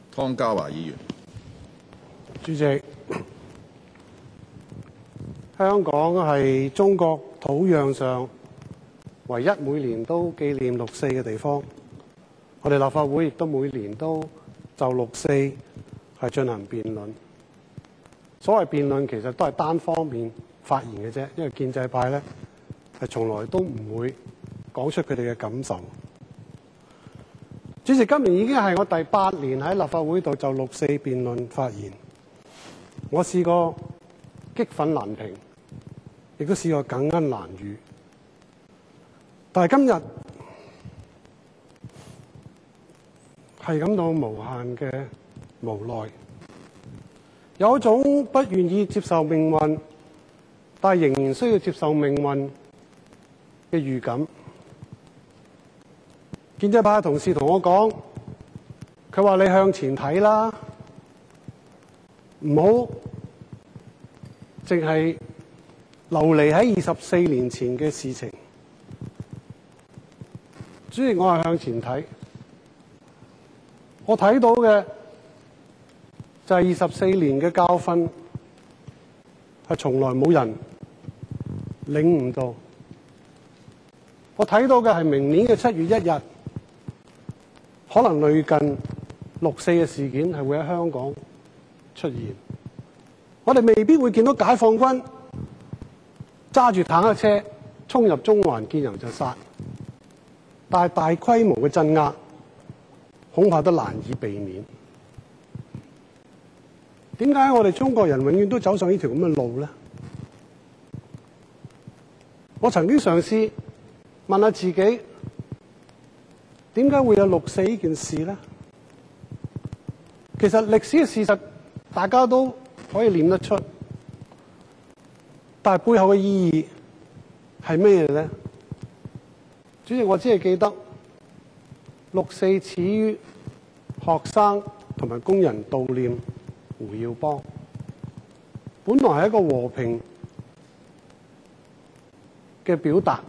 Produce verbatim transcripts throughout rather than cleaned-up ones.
湯家驊議員。 主席，香港係中國土壤上唯一每年都紀念六四嘅地方。我哋立法會亦都每年都就六四係進行辯論。所謂辯論其實都係單方面發言嘅啫，因為建制派咧係從來都唔會講出佢哋嘅感受。主席，今年已經係我第八年喺立法會度就六四辯論發言。我試過激憤難平，亦都試過感恩難遇。但係今日係感到無限嘅無奈，有一種不願意接受命運，但係仍然需要接受命運嘅預感。建制派嘅同事同我講，佢話你向前睇啦，唔好淨係流離喺二十四年前嘅事情。主席，我係向前睇，我睇到嘅就係二十四年嘅教訓，係從來冇人領悟到。我睇到嘅係明年嘅七月一日，可能類近六四嘅事件係會喺香港出現。我哋未必會見到解放軍揸住坦克車衝入中環見人就殺，但係大規模嘅鎮壓恐怕都難以避免。點解我哋中國人永遠都走上呢條咁嘅路呢？我曾經嘗試問下自己，點解會有六四呢件事呢？其實歷史嘅事實大家都可以念得出，但係背後嘅意義係咩嘢呢？主席，我只係記得六四始於學生同埋工人悼念胡耀邦，本來係一個和平嘅表達，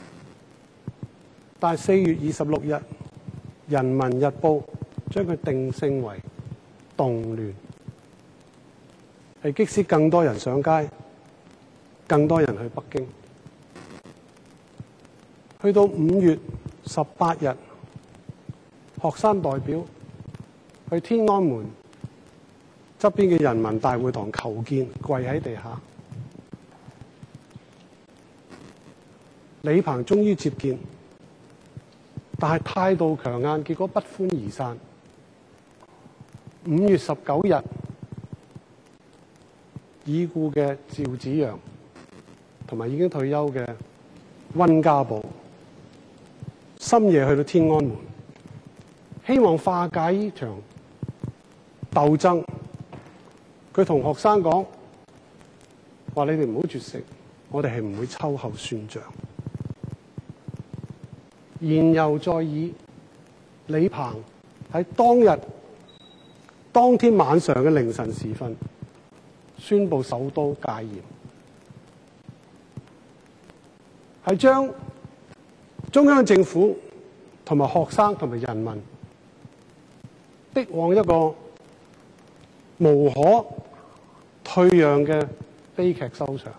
但係四月二十六日，《人民日報》將佢定性為動亂，係激使更多人上街，更多人去北京。去到五月十八日，學生代表去天安門側邊嘅人民大會堂求見，跪喺地下。李鵬終於接見，但係態度強硬，結果不歡而散。五月十九日，已故嘅趙紫陽同埋已經退休嘅溫家寶，深夜去到天安門，希望化解呢場鬥爭。佢同學生講話：你哋唔好絕食，我哋係唔會秋後算賬。言猶在耳，李鵬喺當日當天晚上嘅凌晨時分，宣布首都戒嚴，係將中央政府同埋學生同埋人民逼往一個無可退讓嘅悲劇收場。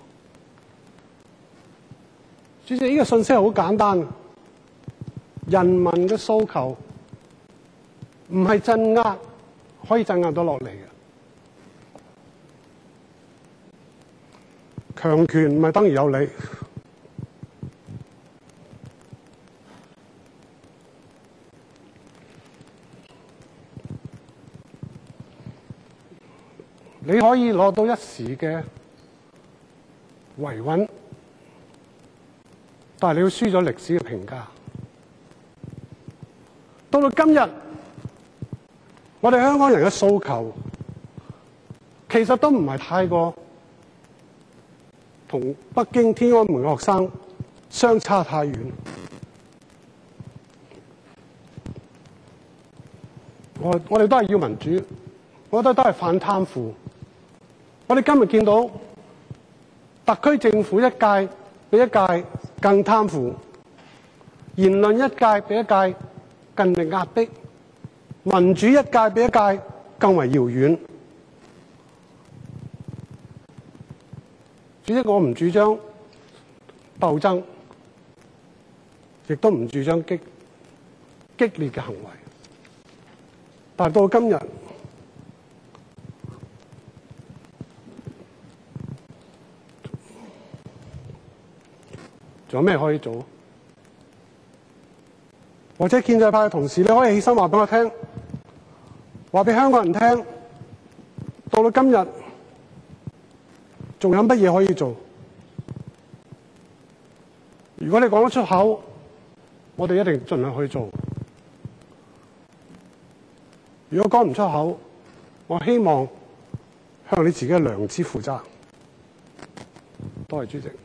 主席，呢個信息係好簡單，人民嘅訴求唔係鎮壓可以鎮壓到落嚟嘅，強權唔係等於有理。你可以攞到一時嘅維穩，但係你要輸咗歷史嘅評價。到到今日，我哋香港人嘅訴求其實都唔係太過同北京天安門嘅學生相差太遠。我我哋都係要民主，我覺得都係反貪腐。我哋今日見到特區政府一屆比一屆更貪腐，言論一屆比一屆更被壓迫，民主一屆比一屆更為遙遠。主席，我唔主張鬥爭，亦都唔主張激激烈嘅行為。但到今日，仲有咩可以做？或者建制派嘅同事，你可以起身話俾我聽，話俾香港人聽，到到今日仲有乜嘢可以做？如果你講得出口，我哋一定盡量去做。如果講唔出口，我希望向你自己嘅良知負責。多謝主席。